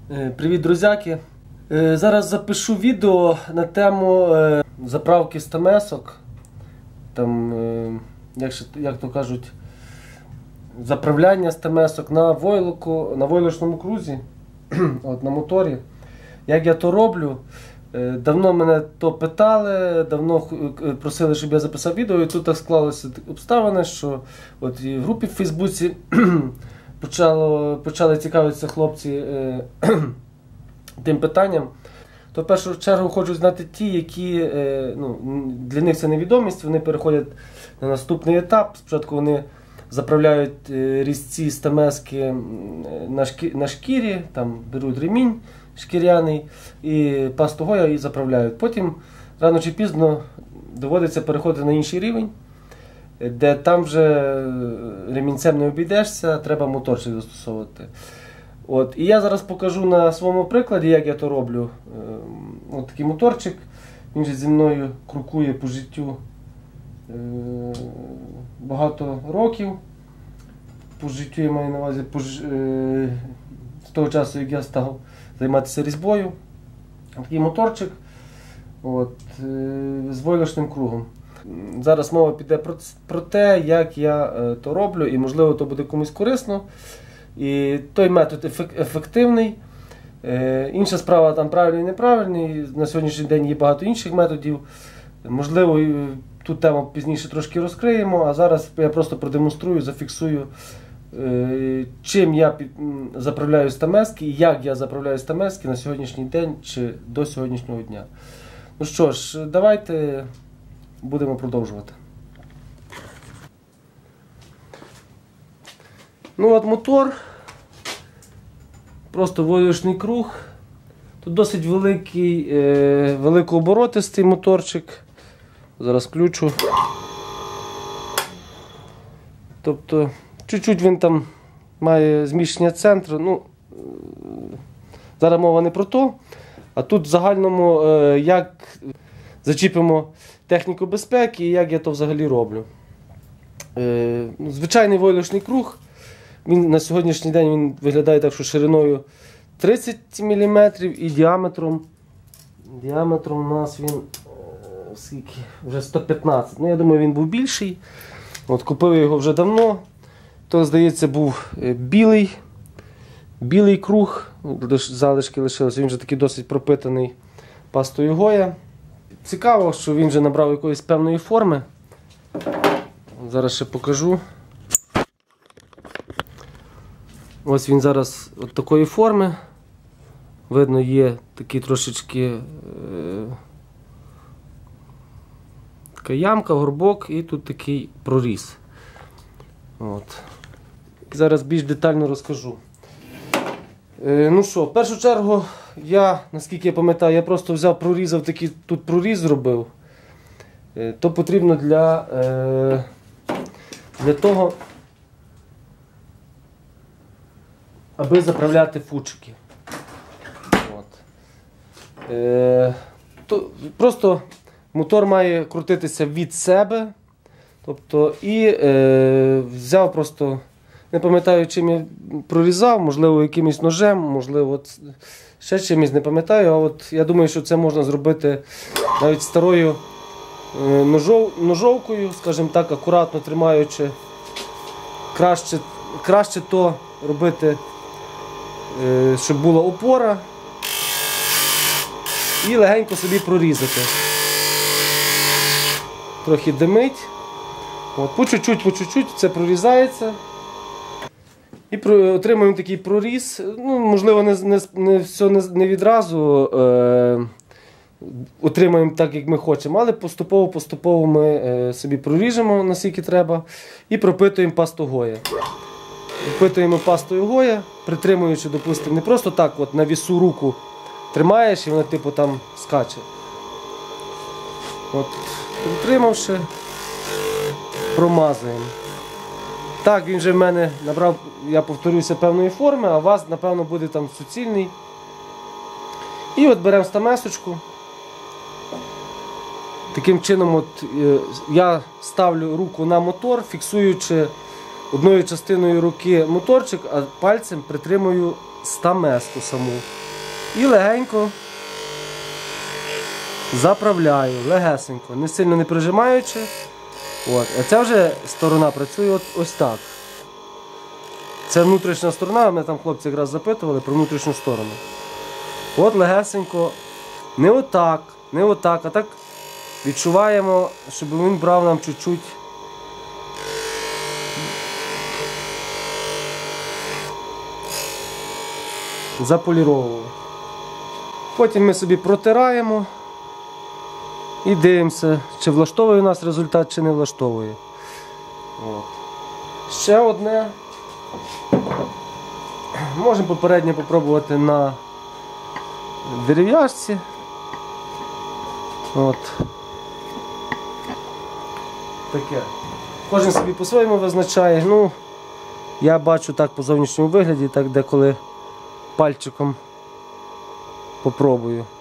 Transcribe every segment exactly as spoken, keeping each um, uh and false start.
Привіт, друзяки! Зараз запишу відео на тему заправки стамесок. Там, як, як то кажуть, заправляння стамесок на войлоку, на войлочному крузі, от, на моторі. Як я то роблю? Давно мене то питали, давно просили, щоб я записав відео, і тут так склалося обставини, що от і в групі в Фейсбуці почало, почали цікавитися хлопці е, тим питанням. То в першу чергу хочу знати ті, які, е, ну, для них це невідомість, вони переходять на наступний етап. Спочатку вони заправляють е, різці стамески на, шкі, на шкірі, там беруть ремінь шкіряний і пасту Гоя і заправляють. Потім рано чи пізно доводиться переходити на інший рівень, де там вже ремінцем не обійдешся, треба моторчик застосовувати. От. І я зараз покажу на своєму прикладі, як я то роблю. От такий моторчик, він же зі мною крокує по життю багато років. По життю я маю на увазі по, з того часу, як я став займатися різьбою. Такий моторчик от, з войлочним кругом. Зараз мова піде про, про те, як я е, то роблю, і можливо то буде комусь корисно. І той метод ефек, ефективний. Е, інша справа, там правильний і неправильний. На сьогоднішній день є багато інших методів. Можливо, ту тему пізніше трошки розкриємо, а зараз я просто продемонструю, зафіксую, е, чим я під, заправляю стамески і як я заправляю стамески на сьогоднішній день чи до сьогоднішнього дня. Ну що ж, давайте будемо продовжувати. Ну от мотор, просто войлочний круг. Тут досить великий, е, великооборотистий моторчик. Зараз включу. Тобто, чуть-чуть він там має зміщення центру. Ну, е, зараз мова не про то, а тут в загальному, е, як зачіпимо техніку безпеки і як я то взагалі роблю. Е, звичайний войлочний круг, він на сьогоднішній день він виглядає так, що шириною тридцять міліметрів і діаметром, діаметром у нас він е, скільки? Вже сто п'ятнадцять. Ну, я думаю, він був більший. От, купив його вже давно. То, здається, був е, білий, білий круг, залишки лишилися, він вже такий досить пропитаний пастою Гоя. Цікаво, що він вже набрав якоїсь певної форми. Зараз ще покажу. Ось він зараз от такої форми. Видно, є такі трошечки е, така ямка, горбок і тут такий проріз. От. Зараз більш детально розкажу. Е, ну що, в першу чергу, я, наскільки я пам'ятаю, я просто взяв, прорізав, такий тут проріз зробив. Е, то потрібно для, е, для того, аби заправляти фучики. От. Е, то, просто мотор має крутитися від себе. Тобто, і е, взяв просто, не пам'ятаю, чим я прорізав, можливо, якимось ножем, можливо, ще чимось, не пам'ятаю. А от я думаю, що це можна зробити навіть старою е, ножов, ножовкою, скажімо так, акуратно тримаючи. Краще, краще то робити, е, щоб була опора, і легенько собі прорізати. Трохи димить. От, по чуть-чуть, по чуть-чуть це прорізається. І отримуємо такий проріз. Ну, можливо, не, не, не все не, не відразу е, отримаємо так, як ми хочемо, але поступово-поступово ми е, собі проріжемо, наскільки треба, і пропитуємо пасту Гоя. Пропитуємо пастою Гоя, притримуючи, допустимо, не просто так от на вісу руку тримаєш і вона типу там скаче. От, притримавши, промазуємо. Так, він вже в мене набрав, я повторюся, певної форми, а у вас, напевно, буде там суцільний. І от беремо стамесочку. Таким чином от, е, я ставлю руку на мотор, фіксуючи одною частиною руки моторчик, а пальцем притримую стамеску саму. І легенько заправляю, легесенько, не сильно не прижимаючи. От. А ця вже сторона працює от, ось так. Це внутрішня сторона, мене там хлопці якраз запитували про внутрішню сторону. От легесенько, не отак, не отак, а так відчуваємо, щоб він брав нам чуть-чуть. Заполіровував. Потім ми собі протираємо і дивимося, чи влаштовує нас результат, чи не влаштовує. От. Ще одне. Можемо попередньо попробувати на дерев'яшці. От. Таке. Кожен собі по-своєму визначає. Ну, я бачу так по зовнішньому вигляді, так деколи пальчиком попробую.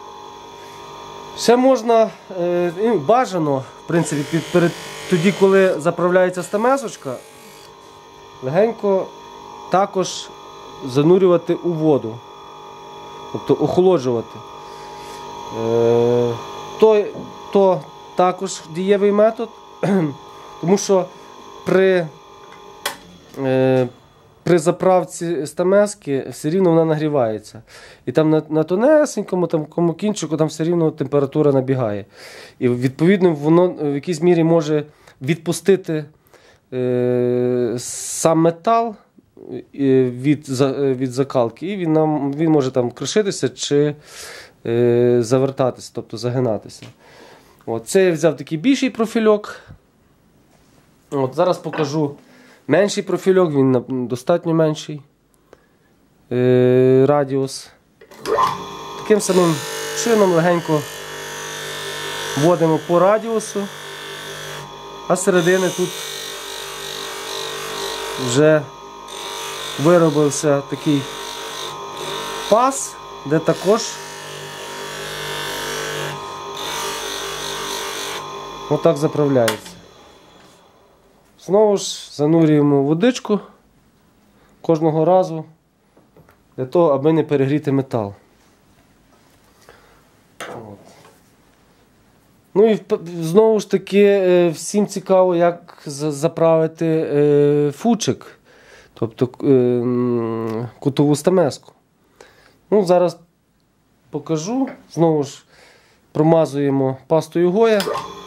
Ще можна, е, бажано, в принципі, під, перед, тоді, коли заправляється стамесочка, легенько також занурювати у воду, тобто охолоджувати. Е, то, то також дієвий метод, тому що при, е, при заправці стамески все рівно вона нагрівається. І там на, на тонесенькому там, кінчику там все рівно температура набігає. І відповідно воно в якійсь мірі може відпустити е, сам метал від, від закалки, і він, нам, він може там кришитися чи е, завертатися, тобто загинатися. От, це я взяв такий більший профільок. От, зараз покажу менший профільок, він достатньо менший е, радіус. Таким самим чином легенько вводимо по радіусу, а з середини тут вже виробився такий паз, де також отак заправляється. Знову ж занурюємо водичку кожного разу для того, аби не перегріти метал. От. Ну і знову ж таки всім цікаво, як заправити фучик, тобто кутову стамеску. Ну, зараз покажу. Знову ж промазуємо пастою Гоя.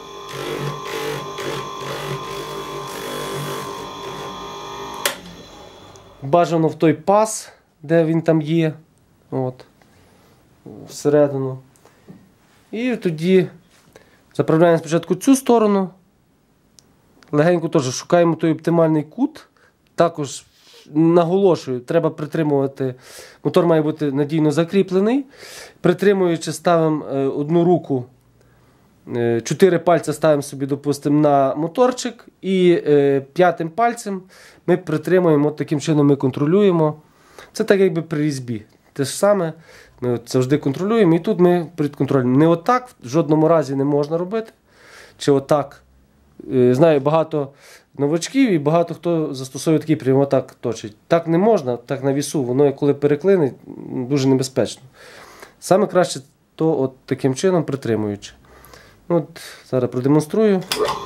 Бажано в той паз, де він там є, от, всередину. І тоді заправляємо спочатку цю сторону, легенько теж шукаємо той оптимальний кут. Також наголошую, треба притримувати, мотор має бути надійно закріплений. Притримуючи, ставимо одну руку, чотири пальця ставимо собі, допустимо, на моторчик, і е, п'ятим пальцем ми притримуємо, от таким чином ми контролюємо. Це так якби при різьбі. Те ж саме, ми от завжди контролюємо, і тут ми підконтролюємо. Не отак, в жодному разі не можна робити. Чи отак. Е, знаю, багато новачків і багато хто застосовує такий прийом, отак точить. Так не можна, так на вісу, воно коли переклинить, дуже небезпечно. Саме краще то от таким чином притримуючи. От, зараз продемонструю.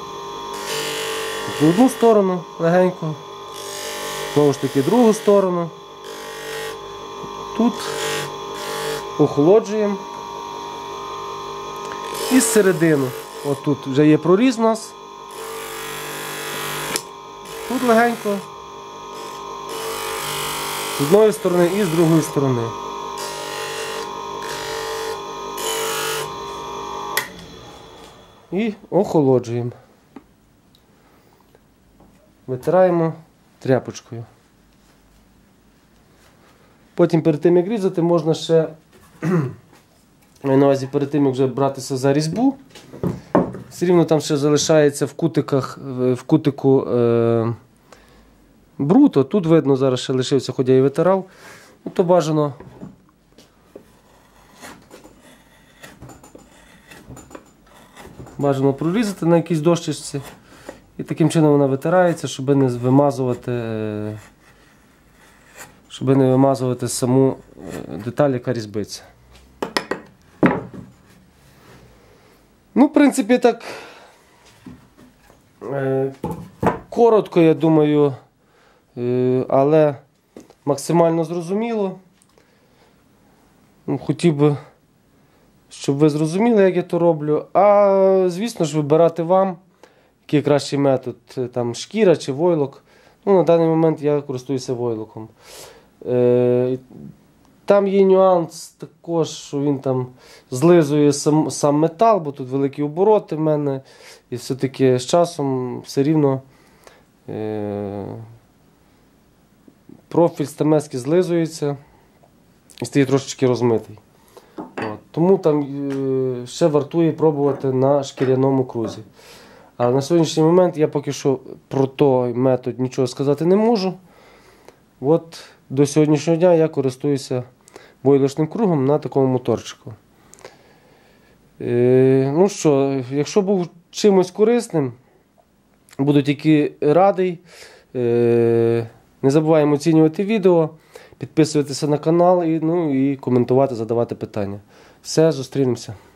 В одну сторону легенько, знову ж таки другу сторону. Тут охолоджуємо. І з середини. От тут вже є проріз у нас. Тут легенько. З одної сторони і з другої сторони. І охолоджуємо. Витираємо тряпочкою. Потім перед тим, як різати, можна ще, маю на увазі, перед тим, як вже братися за різьбу, все рівно там ще залишається в кутиках, в кутику е, бруд. Тут видно, зараз ще лишився, хоч я і витирав. Ну, то бажано Бажано прорізати на якійсь дощечці. І таким чином вона витирається, щоб не вимазувати, щоб не вимазувати саму деталь, яка різьбиться. Ну, в принципі, так е, коротко, я думаю, е, але максимально зрозуміло. Ну, хотів би, щоб ви зрозуміли, як я то роблю. А, звісно ж, вибирати вам, який кращий метод, там шкіра чи войлок. Ну, на даний момент я користуюся войлоком. Е, Там є нюанс також, що він там злизує сам, сам метал, бо тут великі обороти в мене. І все-таки з часом все рівно е, профіль стамески злизується і стає трошечки розмитий. От. Тому там е, ще вартує пробувати на шкіряному крузі. А на сьогоднішній момент я поки що про той метод нічого сказати не можу. От до сьогоднішнього дня я користуюся войлочним кругом на такому моторчику. Е, ну що, якщо був чимось корисним, буду тільки радий. Е, не забуваємо оцінювати відео, підписуватися на канал і, ну, і коментувати, задавати питання. Все, зустрінемося.